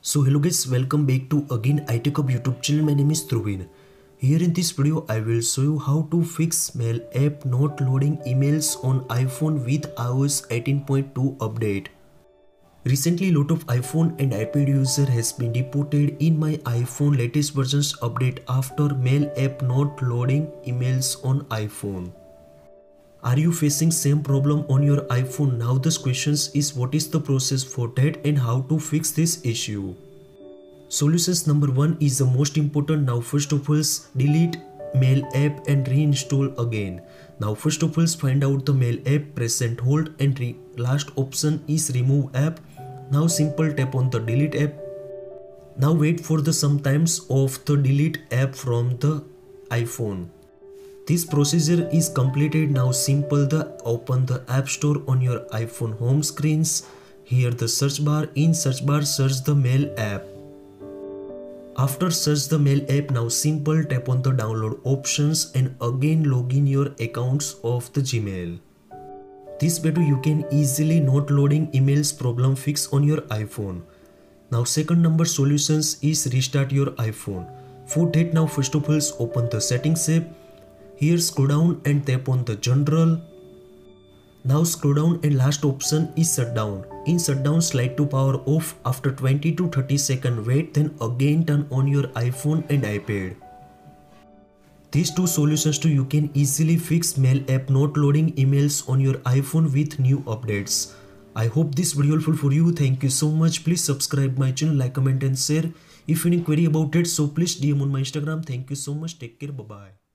So hello guys, welcome back to again iTechHub YouTube channel. My name is Dhruvin. Here in this video I will show you how to fix Mail app not loading emails on iPhone with iOS 18.2 update. Recently lot of iPhone and iPad user has been reported in my iPhone latest versions update after Mail app not loading emails on iPhone. Are you facing same problem on your iPhone? Now the question is what is the process for that and how to fix this issue. Solutions number 1 is the most important. Now first of all delete Mail app and reinstall again. Now first of all find out the Mail app, press and hold, and last option is remove app. Now simple tap on the delete app. Now wait for the sometimes of the delete app from the iPhone. This procedure is completed. Now simple open the App Store on your iPhone home screens. Here the search bar. In search bar search the Mail app. After search the Mail app, now simple tap on the download options and again login your accounts of the Gmail. This way you can easily not loading emails problem fix on your iPhone. Now second number solutions is restart your iPhone. For that now first of all open the settings app. Here scroll down and tap on the general. Now scroll down and last option is shutdown. In shutdown slide to power off. After 20 to 30 seconds wait, then again turn on your iPhone and iPad. These two solutions you can easily fix Mail app not loading emails on your iPhone with new updates. I hope this video helpful for you. Thank you so much. Please subscribe my channel, like, comment and share. If you have any query about it, so please DM on my Instagram. Thank you so much. Take care. Bye bye.